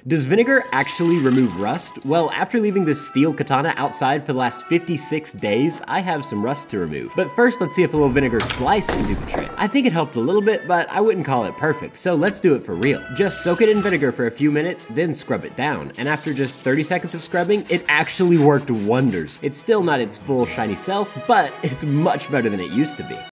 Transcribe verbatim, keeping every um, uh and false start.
Does vinegar actually remove rust? Well, after leaving this steel katana outside for the last fifty-six days, I have some rust to remove. But first, let's see if a little vinegar slice can do the trick. I think it helped a little bit, but I wouldn't call it perfect, so let's do it for real. Just soak it in vinegar for a few minutes, then scrub it down. And after just thirty seconds of scrubbing, it actually worked wonders. It's still not its full shiny self, but it's much better than it used to be.